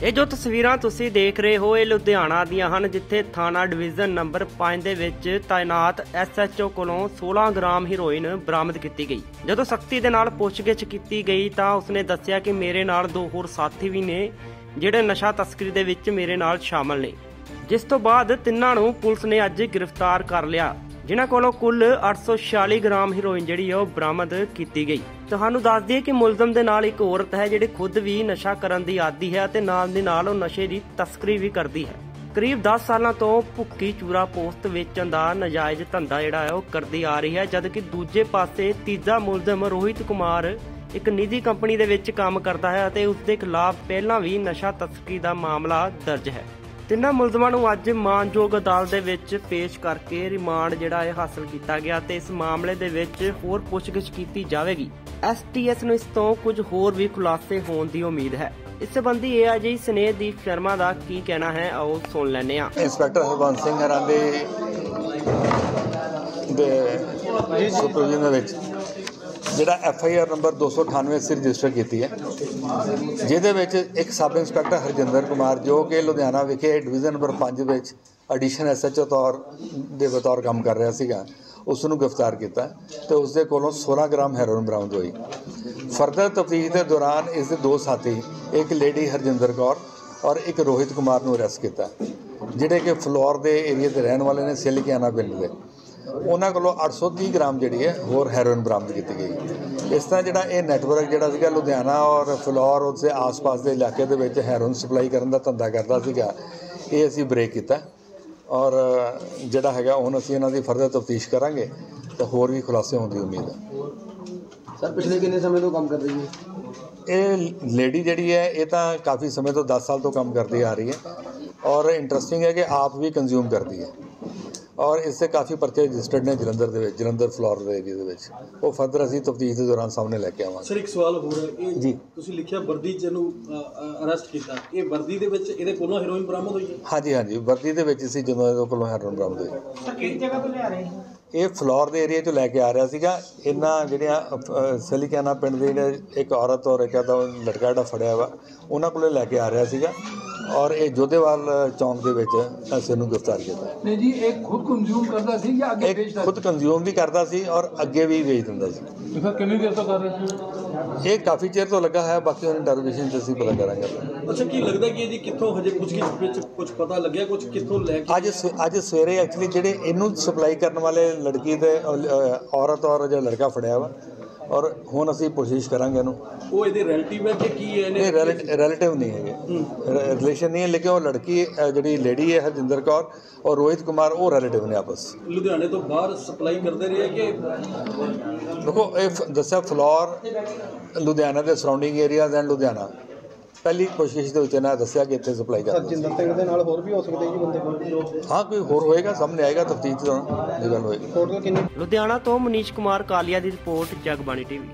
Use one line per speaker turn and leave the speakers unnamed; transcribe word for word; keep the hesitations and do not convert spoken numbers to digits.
ਇਹ ਜੋ ਤਸਵੀਰਾਂ ਤੁਸੀਂ ਦੇਖ ਰਹੇ ਹੋ ਇਹ ਲੁਧਿਆਣਾ ਦੀਆਂ ਹਨ, ਜਿੱਥੇ ਥਾਣਾ ਡਿਵੀਜ਼ਨ ਨੰਬਰ ਪੰਜ ਦੇ ਵਿੱਚ ਤਾਇਨਾਤ ਐਸ ਐਚ ਓ ਕੋਲੋਂ ਸੋਲਾਂ ਗ੍ਰਾਮ ਹੀਰੋਇਨ ਬਰਾਮਦ ਕੀਤੀ ਗਈ। ਜਦੋਂ ਸਖਤੀ ਦੇ ਨਾਲ ਪੁੱਛਗਿੱਛ ਕੀਤੀ ਗਈ ਤਾਂ ਉਸਨੇ ਦੱਸਿਆ ਕਿ ਮੇਰੇ ਨਾਲ ਦੋ ਹੋਰ ਸਾਥੀ ਵੀ ਨੇ ਜਿਹੜੇ ਨਸ਼ਾ ਤਸਕਰੀ ਦੇ ਵਿੱਚ ਮੇਰੇ ਨਾਲ ਸ਼ਾਮਲ ਨੇ, ਜਿਸ ਤੋਂ ਬਾਅਦ ਤਿੰਨਾਂ ਨੂੰ ਪੁਲਿਸ ਨੇ ਅੱਜ ਗ੍ਰਿਫਤਾਰ ਕਰ ਲਿਆ, ਜਿਨ੍ਹਾਂ ਕੋਲੋਂ ਕੁੱਲ ਅੱਠ ਸੌ ਛਿਆਲੀ ਗ੍ਰਾਮ ਹੀਰੋਇਨ ਜਿਹੜੀ ਹੈ ਉਹ ਬਰਾਮਦ ਕੀਤੀ ਗਈ। ਤੁਹਾਨੂੰ ਦੱਸ ਦਈਏ ਕਿ ਮੁਲਜ਼ਮ ਦੇ ਨਾਲ ਇੱਕ ਔਰਤ ਹੈ ਜਿਹੜੀ ਖੁਦ ਵੀ ਨਸ਼ਾ ਕਰਨ ਦੀ ਆਦੀ ਹੈ ਤੇ ਨਾਲ ਦੀ ਨਾਲ ਉਹ ਨਸ਼ੇ ਦੀ ਤਸਕਰੀ ਵੀ ਕਰਦੀ ਹੈ। ਕਰੀਬ ਦਸ ਸਾਲਾਂ ਤੋਂ ਭੁੱਕੀ ਚੂਰਾ ਪੋਸਤ ਵੇਚਣ ਦਾ ਨਜਾਇਜ਼ ਧੰਦਾ ਜਿਹੜਾ ਹੈ ਉਹ ਕਰਦੀ ਆ ਰਹੀ ਹੈ, ਜਦਕਿ ਦੂਜੇ ਪਾਸੇ ਤੀਜਾ ਮੁਲਜ਼ਮ ਰੋਹਿਤ ਕੁਮਾਰ ਇੱਕ ਨਿੱਜੀ ਕੰਪਨੀ ਦੇ ਵਿੱਚ ਕੰਮ ਕਰਦਾ ਹੈ ਅਤੇ ਉਸ ਦੇ ਖਿਲਾਫ ਪਹਿਲਾਂ ਵੀ ਨਸ਼ਾ ਤਸਕਰੀ ਦਾ ਮਾਮਲਾ ਦਰਜ ਹੈ। ਤਿੰਨਾਂ ਮੁਲਜ਼ਮਾਂ ਨੂੰ ਅੱਜ ਮਾਨਯੋਗ ਅਦਾਲਤ ਦੇ ਵਿੱਚ ਪੇਸ਼ ਕਰਕੇ ਰਿਮਾਂਡ ਜਿਹੜਾ ਹੈ ਹਾਸਲ ਕੀਤਾ ਗਿਆ ਤੇ ਇਸ ਮਾਮਲੇ ਦੇ ਵਿੱਚ ਹੋਰ ਪੁੱਛਗਿੱਛ ਕੀਤੀ ਜਾਵੇਗੀ। ਐਸ ਟੀ ਐਸ ਨੂੰ ਇਸ ਤੋਂ ਕੁਝ ਹੋਰ ਵੀ ਖੁਲਾਸੇ ਹੋਣ ਦੀ ਉਮੀਦ ਹੈ। ਇਸ ਸੰਬੰਧੀ ਏ ਆਈ ਜੀ ਸਨੇਹਦੀਪ ਸ਼ਰਮਾ ਦਾ ਕੀ ਕਹਿਣਾ ਹੈ, ਆਓ ਸੁਣ ਲੈਂਦੇ ਹਾਂ।
ਇੰਸਪੈਕਟਰ ਹਰਬੰਸ ਸਿੰਘ ਹਰਾਂ ਦੇ ਸੁਪਰਵਿਜ਼ਨ ਵਿੱਚ ਜਿਹੜਾ ਐਫ ਆਈ ਆਰ ਨੰਬਰ ਦੋ ਸੌ ਅਠਾਨਵੇਂ ਅਸੀਂ ਰਜਿਸਟਰ ਕੀਤੀ ਹੈ, ਜਿਹਦੇ ਵਿੱਚ ਇੱਕ ਸਬ ਇੰਸਪੈਕਟਰ ਹਰਜਿੰਦਰ ਕੁਮਾਰ ਜੋ ਕਿ ਲੁਧਿਆਣਾ ਵਿਖੇ ਡਿਵੀਜ਼ਨ ਨੰਬਰ ਪੰਜ ਵਿੱਚ ਐਡੀਸ਼ਨ ਐਸ ਐਚ ਓ ਤੌਰ ਦੇ ਬਤੌਰ ਕੰਮ ਕਰ ਰਿਹਾ ਸੀਗਾ, ਉਸ ਨੂੰ ਗ੍ਰਿਫਤਾਰ ਕੀਤਾ ਤੇ ਉਸ ਦੇ ਕੋਲੋਂ ਸੋਲਾਂ ਗ੍ਰਾਮ ਹੈਰੋਇਨ ਬਰਾਮਦ ਹੋਈ। ਫਰਦਰ ਤਫਤੀਸ਼ ਦੇ ਦੌਰਾਨ ਇਸ ਦੇ ਦੋ ਸਾਥੀ, ਇੱਕ ਲੇਡੀ ਹਰਜਿੰਦਰ ਕੌਰ ਔਰ ਇੱਕ ਰੋਹਿਤ ਕੁਮਾਰ ਨੂੰ ਅਰੈਸਟ ਕੀਤਾ, ਜਿਹੜੇ ਕਿ ਫਲੋਰ ਦੇ ਏਰੀਏ ਦੇ ਰਹਿਣ ਵਾਲੇ ਨੇ, ਸਿਲਕਿਆਣਾ ਪਿੰਡ ਦੇ। ਉਹਨਾਂ ਕੋਲੋਂ ਅੱਠ ਸੌ ਤੀਹ ਗ੍ਰਾਮ ਜਿਹੜੀ ਹੈ ਹੋਰ ਹੈਰੋਇਨ ਬਰਾਮਦ ਕੀਤੀ ਗਈ। ਇਸ ਤਰ੍ਹਾਂ ਜਿਹੜਾ ਇਹ ਨੈਟਵਰਕ ਜਿਹੜਾ ਸੀਗਾ ਲੁਧਿਆਣਾ ਔਰ ਫਲੋਰ ਉਸਦੇ ਆਸ-ਪਾਸ ਦੇ ਇਲਾਕੇ ਦੇ ਵਿੱਚ ਹੈਰੋਇਨ ਸਪਲਾਈ ਕਰਨ ਦਾ ਧੰਦਾ ਕਰਦਾ ਸੀਗਾ, ਇਹ ਅਸੀਂ ਬ੍ਰੇਕ ਕੀਤਾ ਔਰ ਜਿਹੜਾ ਹੈਗਾ ਹੁਣ ਅਸੀਂ ਇਹਨਾਂ ਦੀ ਫਰਦਰ ਤਫਤੀਸ਼ ਕਰਾਂਗੇ ਤਾਂ ਹੋਰ ਵੀ ਖੁਲਾਸੇ ਹੋਣ ਦੀ ਉਮੀਦ ਹੈ।
ਸਰ ਪਿਛਲੇ ਕਿੰਨੇ ਸਮੇਂ ਤੋਂ ਕੰਮ ਕਰ ਰਹੀ ਹੈ
ਇਹ ਲੇਡੀ ਜਿਹੜੀ ਹੈ? ਇਹ ਤਾਂ ਕਾਫੀ ਸਮੇਂ ਤੋਂ ਦਸ ਸਾਲ ਤੋਂ ਕੰਮ ਕਰਦੀ ਆ ਰਹੀ ਹੈ ਔਰ ਇੰਟਰਸਟਿੰਗ ਹੈ ਕਿ ਆਪ ਵੀ ਕੰਜ਼ਿਊਮ ਕਰਦੀ ਹੈ ਔਰ ਇਸ ਤੇ ਕਾਫੀ ਪਰਚੇ ਰਜਿਸਟਰਡ ਨੇ ਜਲੰਧਰ ਦੇ ਵਿੱਚ, ਜਲੰਧਰ ਫਲੋਰ ਦੇ ਏਰੀਆ ਦੇ ਵਿੱਚ। ਉਹ ਫਰਦਰ ਅਸੀਂ ਤਫਤੀਸ਼ ਦੇ ਦੌਰਾਨ ਸਾਹਮਣੇ ਲੈ ਕੇ ਆਵਾਂਗੇ।
ਸਰ ਇੱਕ ਸਵਾਲ ਹੋਰ ਹੈ, ਇਹ
ਜੀ
ਤੁਸੀਂ ਲਿਖਿਆ ਵਰਦੀ ਚ ਇਹਨੂੰ ਅਰੈਸਟ ਕੀਤਾ, ਇਹ ਵਰਦੀ ਦੇ ਵਿੱਚ ਇਹਦੇ ਕੋਲੋਂ ਹੈਰੋਇਨ ਬਰਾਮਦ ਹੋਈ ਹੈ?
ਹਾਂਜੀ ਹਾਂਜੀ, ਵਰਦੀ ਦੇ ਵਿੱਚ ਸੀ ਜਦੋਂ ਇਹਦੇ ਕੋਲੋਂ ਹੈਰੋਇਨ ਬਰਾਮਦ ਹੋਈ।
ਸਰ ਕਿਹੜੀ ਜਗ੍ਹਾ ਤੋਂ ਲਿਆ ਰਹੇ?
ਇਹ ਫਲੋਰ ਦੇ ਏਰੀਆ 'ਚੋਂ ਲੈ ਕੇ ਆ ਰਿਹਾ ਸੀਗਾ। ਇਹਨਾਂ ਜਿਹੜੀਆਂ ਸਿਲਕਿਆਣਾ ਪਿੰਡ ਦੇ ਜਿਹੜੇ ਇੱਕ ਔਰਤ ਔਰ ਇੱਕ ਦਾ ਲੜਕਾ ਜਿਹੜਾ ਫੜਿਆ ਵਾ, ਉਹਨਾਂ ਕੋਲੋਂ ਲੈ ਕੇ ਆ ਰਿਹਾ ਸੀਗਾ ਔਰ ਇਹ ਜੋਧੇਵਾਲ ਚੌਂਕ ਦੇ ਵਿੱਚ ਅਸੀਂ ਇਹਨੂੰ ਗ੍ਰਿਫਤਾਰ ਕੀਤਾ।
ਨਹੀਂ ਜੀ, ਇਹ ਖੁਦ ਕੰਜ਼ਿਊਮ ਕਰਦਾ ਸੀ ਜਾਂ ਅੱਗੇ ਵੇਚਦਾ ਸੀ?
ਖੁਦ ਕੰਜ਼ਿਊਮ ਵੀ ਕਰਦਾ ਸੀ ਔਰ ਅੱਗੇ ਵੀ ਵੇਚ ਦਿੰਦਾ ਸੀ।
ਸਰ ਕਿੰਨੀ ਦੇਰ ਤੋਂ ਕਰ ਰਹੇ ਸੀ?
ਇਹ ਕਾਫੀ ਚਿਰ ਤੋਂ ਲੱਗਾ ਹੈ, ਬਾਕੀ ਉਹਨਾਂ ਡੈਰੀਵੇਸ਼ਨ 'ਚ ਅਸੀਂ ਪਤਾ ਕਰਾਂਗੇ।
ਅੱਛਾ, ਕੀ ਲੱਗਦਾ ਕਿ ਜੀ ਕਿੱਥੋਂ ਹਜੇ ਕੁਝ ਵਿੱਚ ਕੁਝ ਪਤਾ ਲੱਗਿਆ, ਕੁਝ ਕਿੱਥੋਂ ਲੈ ਕੇ?
ਅੱਜ ਅੱਜ ਸਵੇਰੇ ਐਕਚੁਅਲੀ ਜਿਹੜੇ ਇਹਨੂੰ ਸਪਲਾਈ ਕਰਨ ਵਾਲੇ ਲੜਕੀ ਦੇ ਔਰਤ ਔਰ ਜੋ ਲੜਕਾ ਫੜਿਆ ਵਾ ਔਰ ਹੁਣ ਅਸੀਂ ਕੋਸ਼ਿਸ਼ ਕਰਾਂਗੇ ਇਹਨੂੰ।
ਉਹ ਇਹਦੇ ਰਿਲੇਟਿਵ ਹੈ ਕਿ ਕੀ ਹੈ?
ਇਹ ਰਿਲੇਟਿਵ ਨਹੀਂ ਹੈਗੇ, ਰਿਲੇਸ਼ਨ ਨਹੀਂ ਹੈ, ਲੇਕਿਨ ਉਹ ਲੜਕੀ ਜਿਹੜੀ ਲੇਡੀ ਹੈ ਹਰਜਿੰਦਰ ਕੌਰ ਔਰ ਰੋਹਿਤ ਕੁਮਾਰ ਉਹ ਰਿਲੇਟਿਵ ਨੇ ਆਪਸ।
ਲੁਧਿਆਣੇ ਤੋਂ ਬਾਹਰ ਸਪਲਾਈ ਕਰਦੇ ਰਹੇ ਕਿ?
ਦੇਖੋ ਇਹ ਦੱਸਿਆ ਫਲੋਰ, ਲੁਧਿਆਣਾ ਦੇ ਸਰਾਊਂਡਿੰਗ ਏਰੀਆਜ਼ ਐਂਡ ਲੁਧਿਆਣਾ। ਪਹਿਲੀ ਕੋਸ਼ਿਸ਼ ਦੇ ਵਿੱਚ ਇਹਨਾਂ ਦੱਸਿਆ ਕਿ ਇੱਥੇ ਸਪਲਾਈ ਕਰਦੇ।
ਹਰਜਿੰਦਰ ਸਿੰਘ ਦੇ ਨਾਲ ਹੋਰ ਵੀ ਹੋ ਸਕਦੇ ਜੀ ਬੰਦੇ ਕੋਲ?
ਹਾਂ, ਕੋਈ ਹੋਰ ਹੋਏਗਾ, ਸਾਹਮਣੇ ਆਏਗਾ, ਤਫਤੀਸ਼ ਦੌਰਾਨ ਇਹ ਗੱਲ ਹੋਏਗੀ।
ਲੁਧਿਆਣਾ ਤੋਂ ਮਨੀਸ਼ ਕੁਮਾਰ ਕਾਲੀਆ ਦੀ ਰਿਪੋਰਟ, ਜਗਬਾਣੀ ਟੀਵੀ।